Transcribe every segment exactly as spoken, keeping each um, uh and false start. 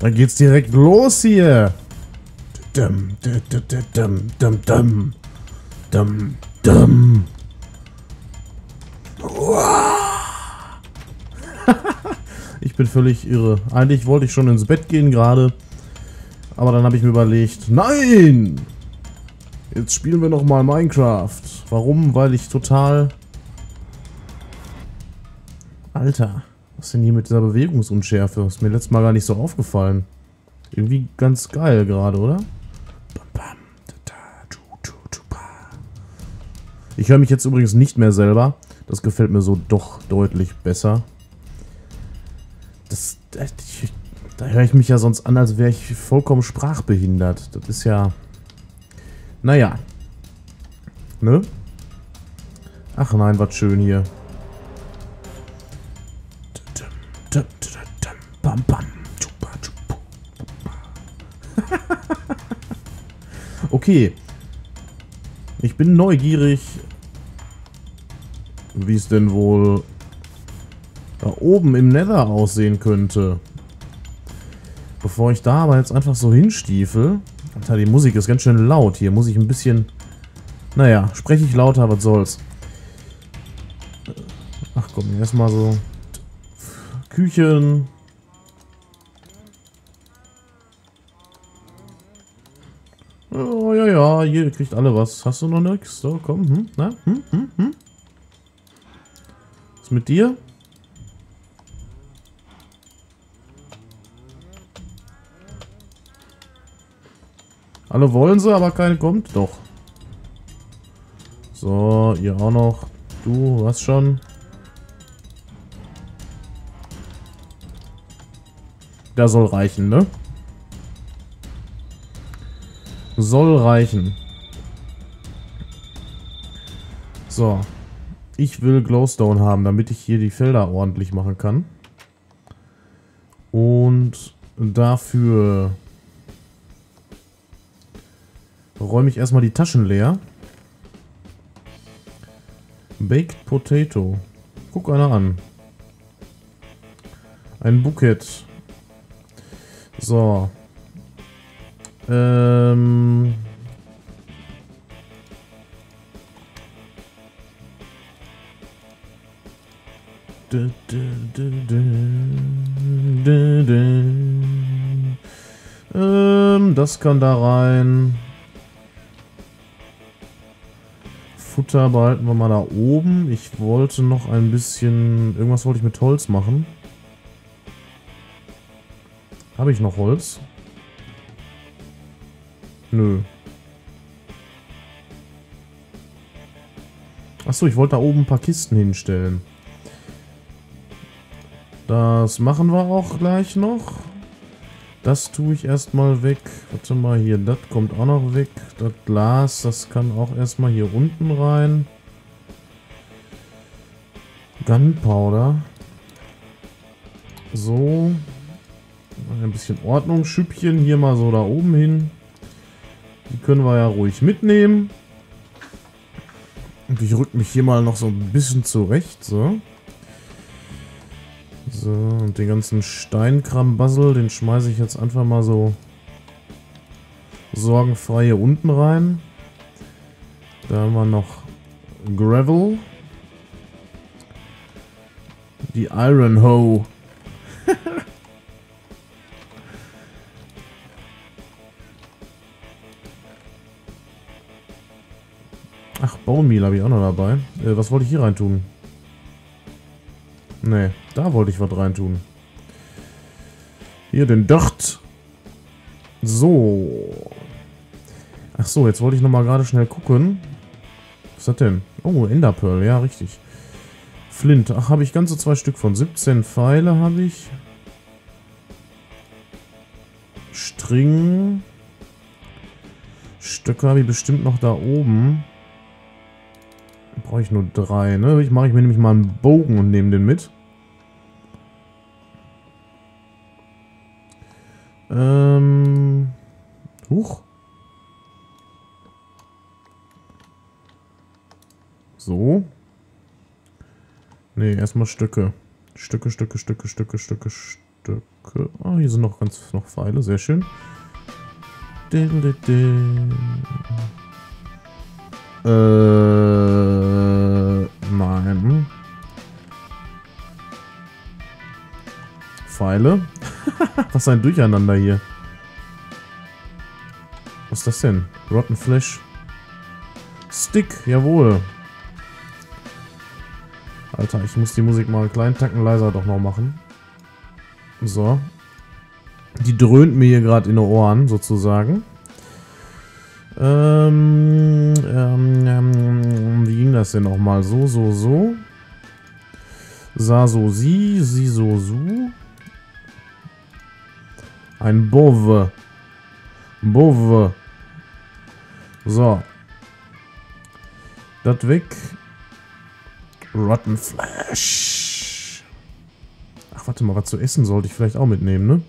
Dann geht's direkt los hier. Dum, dum, dum, dum, dum, dum, dum. Ich bin völlig irre. Eigentlich wollte ich schon ins Bett gehen gerade. Aber dann habe ich mir überlegt, nein! Jetzt spielen wir nochmal Minecraft. Warum? Weil ich total... Alter, was ist denn hier mit dieser Bewegungsunschärfe? Ist mir letztes Mal gar nicht so aufgefallen. Irgendwie ganz geil gerade, oder? Ich höre mich jetzt übrigens nicht mehr selber. Das gefällt mir so doch deutlich besser. Das, ich, da höre ich mich ja sonst an, als wäre ich vollkommen sprachbehindert. Das ist ja... Naja. Ne? Ach nein, was schön hier. Okay. Ich bin neugierig, wie es denn wohl da oben im Nether aussehen könnte. Bevor ich da aber jetzt einfach so hinstiefel. Alter, die Musik ist ganz schön laut hier. Muss ich ein bisschen... Naja, spreche ich lauter, was soll's. Ach komm, erstmal so... Küchen. Oh ja, ja, hier kriegt alle was. Hast du noch nichts? So, komm, hm, na, hm, hm, hm. Was mit dir? Alle wollen sie, aber keine kommt. Doch. So, ihr auch noch. Du, was schon? Da soll reichen, ne? Soll reichen. So. Ich will Glowstone haben, damit ich hier die Felder ordentlich machen kann. Und dafür räume ich erstmal die Taschen leer. Baked Potato. Guck einer an. Ein Bukett. So. Ähm. Du, du, du, du, du, du. Ähm, das kann da rein. Futter behalten wir mal da oben. Ich wollte noch ein bisschen... Irgendwas wollte ich mit Holz machen. Habe ich noch Holz? Nö. Achso, ich wollte da oben ein paar Kisten hinstellen. Das machen wir auch gleich noch. Das tue ich erstmal weg. Warte mal, hier, das kommt auch noch weg. Das Glas, das kann auch erstmal hier unten rein. Gunpowder. So. Ein bisschen Ordnungsschüppchen hier mal so da oben hin. Die können wir ja ruhig mitnehmen. Und ich rück mich hier mal noch so ein bisschen zurecht. So. So, und den ganzen Steinkrambbassel, den schmeiße ich jetzt einfach mal so sorgenfrei hier unten rein. Da haben wir noch Gravel. Die Iron Hoe. Ach, Bone Meal habe ich auch noch dabei. Äh, was wollte ich hier rein tun? Ne, da wollte ich was rein tun. Hier den Dirt. So. Ach so, jetzt wollte ich noch mal gerade schnell gucken. Was ist das denn? Oh, Enderpearl, ja, richtig. Flint. Ach, habe ich ganze zwei Stück von. siebzehn Pfeile habe ich. String. Stöcke habe ich bestimmt noch da oben. Brauche ich nur drei, ne? Ich mache ich mir nämlich mal einen Bogen und nehme den mit. Ähm. Huch. So. Ne, erstmal Stöcke. Stücke, Stücke, Stücke, Stücke, Stücke, Stöcke. Ah, hier sind noch ganz noch Pfeile, sehr schön. Äh, nein. Pfeile. Was ein Durcheinander hier. Was ist das denn? Rotten Flesh. Stick, jawohl. Alter, ich muss die Musik mal einen kleinen Tacken leiser doch noch machen. So. Die dröhnt mir hier gerade in den Ohren, sozusagen. Ähm, ähm, ähm, wie ging das denn nochmal? So, so, so. Sa, so, sie, sie, so, su. Ein Bove. Bove. So. Das weg. Rotten Flesh. Ach, warte mal, was zu essen sollte ich vielleicht auch mitnehmen, ne?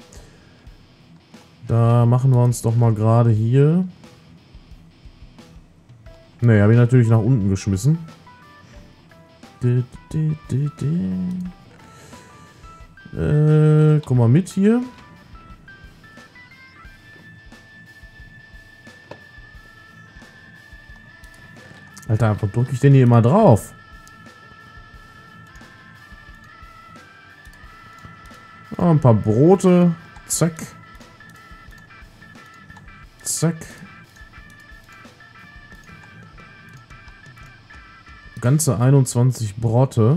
Da machen wir uns doch mal gerade hier. Ne, habe ich natürlich nach unten geschmissen. Äh, komm mal mit hier. Alter, wo drücke ich denn hier immer drauf? Oh, ein paar Brote. Zack. Zack. Ganze einundzwanzig Brote.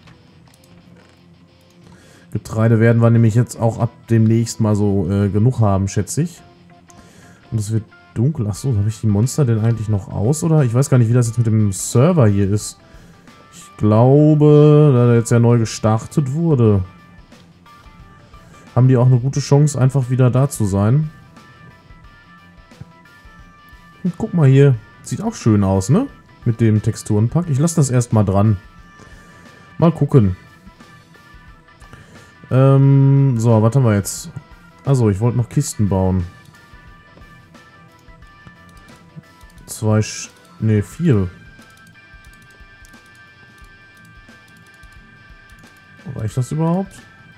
Getreide werden wir nämlich jetzt auch ab demnächst mal so äh, genug haben, schätze ich. Und es wird dunkel. Achso, habe ich die Monster denn eigentlich noch aus? Oder? Ich weiß gar nicht, wie das jetzt mit dem Server hier ist. Ich glaube, da der jetzt ja neu gestartet wurde, haben die auch eine gute Chance, einfach wieder da zu sein. Und guck mal hier. Sieht auch schön aus, ne? Mit dem Texturenpack. Ich lasse das erstmal dran. Mal gucken. Ähm, so, was haben wir jetzt? Also, ich wollte noch Kisten bauen. Zwei, Sch ne, vier. Reicht das überhaupt?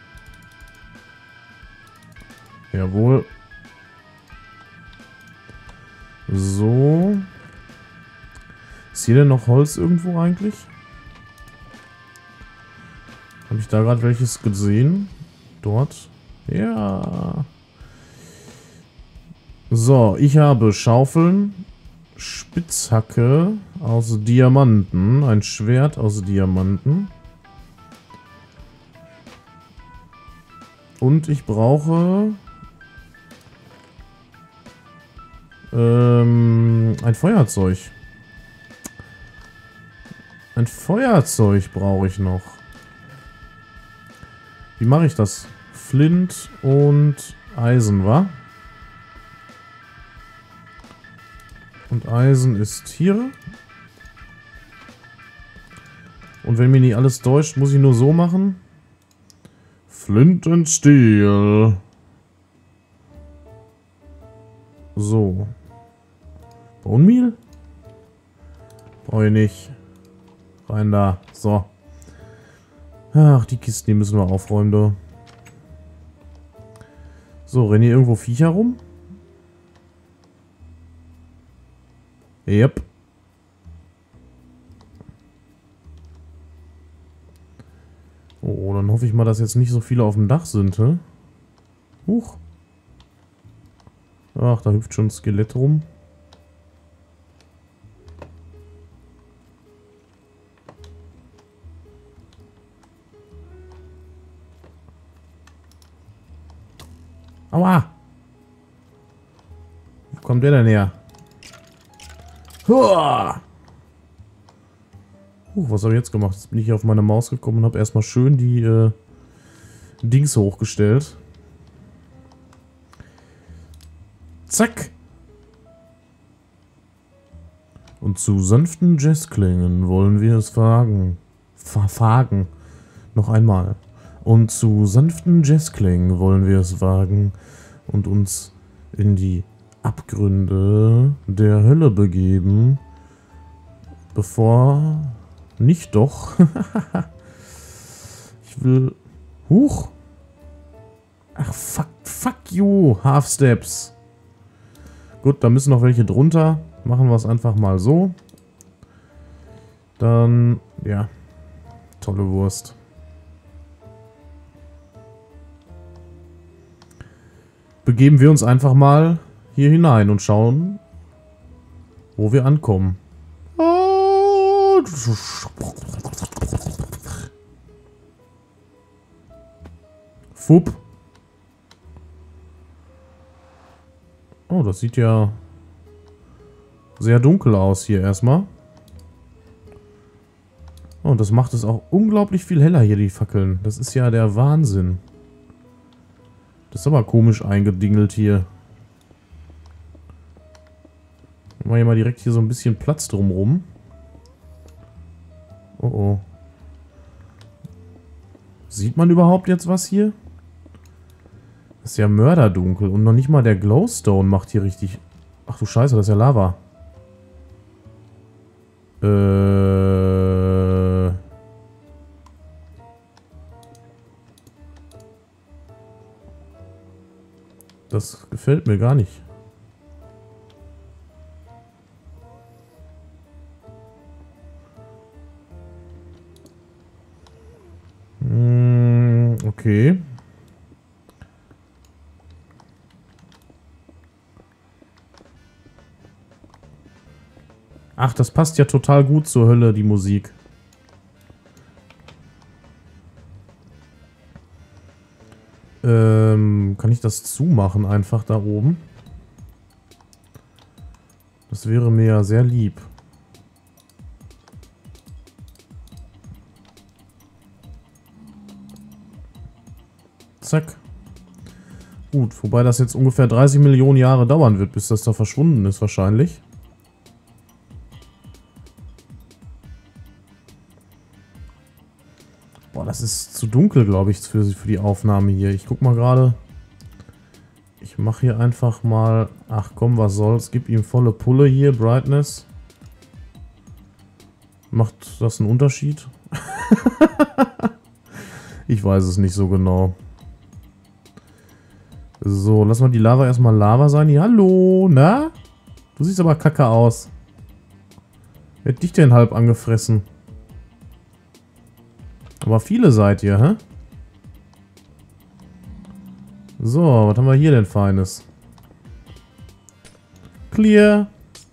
Jawohl. So. Ist hier denn noch Holz irgendwo eigentlich? Habe ich da gerade welches gesehen? Dort. Ja. So, ich habe Schaufeln, Spitzhacke aus Diamanten, ein Schwert aus Diamanten. Und ich brauche ähm, ein Feuerzeug. Ein Feuerzeug brauche ich noch. Wie mache ich das? Flint und Eisen, wa? Und Eisen ist hier. Und wenn mir nicht alles täuscht, muss ich nur so machen. Flint and Steel. So. Bone Meal? Brauche ich nicht. Rein da. So. Ach, die Kisten, die müssen wir aufräumen, da. So, rennen hier irgendwo Viecher rum? Yep. Oh, dann hoffe ich mal, dass jetzt nicht so viele auf dem Dach sind, hä? Huch. Ach, da hüpft schon ein Skelett rum. Aua! Wo kommt der denn her? Huah! Huch, was habe ich jetzt gemacht? Jetzt bin ich auf meine Maus gekommen und habe erstmal schön die äh, Dings hochgestellt. Zack! Und zu sanften Jazzklängen wollen wir es wagen. Verfagen. Noch einmal. Und zu sanften Jazzklängen wollen wir es wagen und uns in die Abgründe der Hölle begeben, bevor... Nicht doch. Ich will... Huch. Ach, fuck, fuck you, Half Steps. Gut, da müssen noch welche drunter. Machen wir es einfach mal so. Dann, ja, tolle Wurst. Begeben wir uns einfach mal hier hinein und schauen, wo wir ankommen. Fupp. Oh, das sieht ja sehr dunkel aus hier erstmal. Oh, und das macht es auch unglaublich viel heller hier, die Fackeln. Das ist ja der Wahnsinn. Das ist aber komisch eingedingelt hier. Machen wir hier mal direkt hier so ein bisschen Platz drumrum. Oh oh. Sieht man überhaupt jetzt was hier? Das ist ja mörderdunkel und noch nicht mal der Glowstone macht hier richtig... Ach du Scheiße, das ist ja Lava. Äh... Das gefällt mir gar nicht. Hm, okay. Ach, das passt ja total gut zur Hölle, die Musik. Ähm, kann ich das zumachen einfach da oben? Das wäre mir ja sehr lieb. Zack. Gut, wobei das jetzt ungefähr dreißig Millionen Jahre dauern wird, bis das da verschwunden ist wahrscheinlich. Boah, das ist zu dunkel, glaube ich, für, für die Aufnahme hier. Ich guck mal gerade. Ich mache hier einfach mal... Ach komm, was soll's. Gib ihm volle Pulle hier, Brightness. Macht das einen Unterschied? Ich weiß es nicht so genau. So, lass mal die Lava erstmal Lava sein. Ja, hallo, na? Du siehst aber kacke aus. Wer hat dich denn halb angefressen? Aber viele seid ihr, hä? So, was haben wir hier denn Feines? Clear.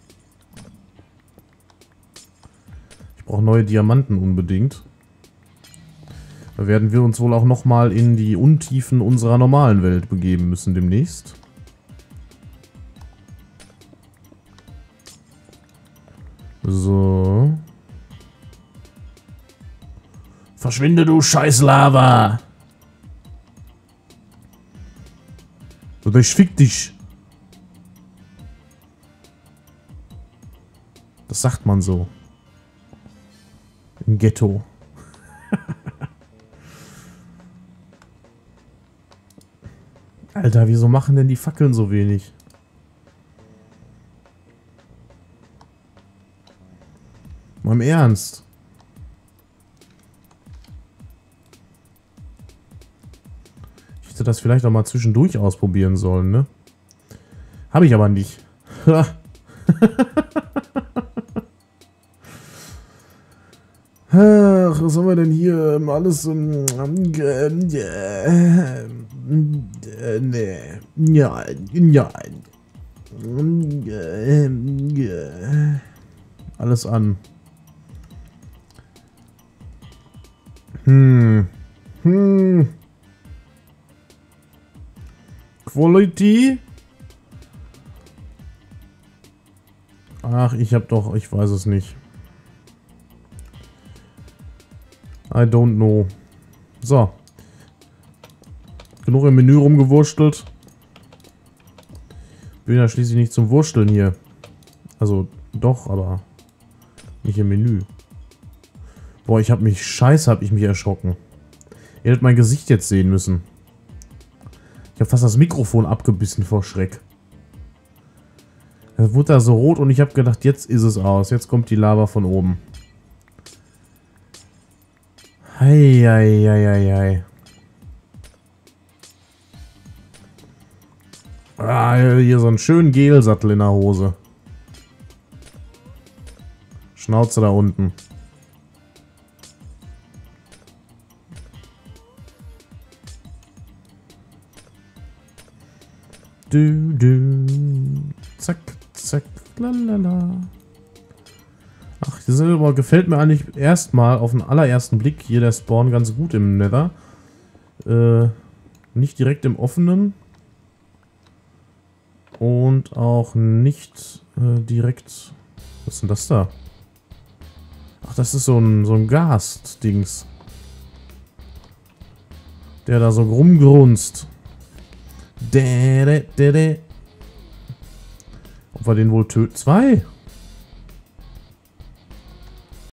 Ich brauche neue Diamanten unbedingt. Da werden wir uns wohl auch nochmal in die Untiefen unserer normalen Welt begeben müssen demnächst. So. Verschwinde, du scheiß Lava! Oder ich fick dich. Das sagt man so. Im Ghetto. Alter, wieso machen denn die Fackeln so wenig? Mal im Ernst. Ich hätte das vielleicht auch mal zwischendurch ausprobieren sollen, ne? Habe ich aber nicht. Ach, was haben wir denn hier? Alles ähm, äh, äh, äh, nee. Ja, ja. Äh, alles an. Hm. Hm. Quality? Ach, ich hab doch, ich weiß es nicht. I don't know. So. Genug im Menü rumgewurstelt. Bin ja schließlich nicht zum Wursteln hier. Also, doch, aber nicht im Menü. Boah, ich hab mich, scheiße, hab ich mich erschrocken. Ihr hättet mein Gesicht jetzt sehen müssen. Ich habe fast das Mikrofon abgebissen vor Schreck. Es wurde da so rot und ich habe gedacht, jetzt ist es aus. Jetzt kommt die Lava von oben. Heieieiei. Ah, hier so einen schönen Gelsattel in der Hose. Schnauze da unten. Du, du. Zack, zack, lalala. Ach, die Silber gefällt mir eigentlich erstmal auf den allerersten Blick hier der Spawn ganz gut im Nether. Äh, nicht direkt im offenen. Und auch nicht äh, direkt... Was ist denn das da? Ach, das ist so ein, so ein Gast-Dings. Der da so rumgrunzt. Dä, dä, dä, dä. Ob wir den wohl töten? Zwei?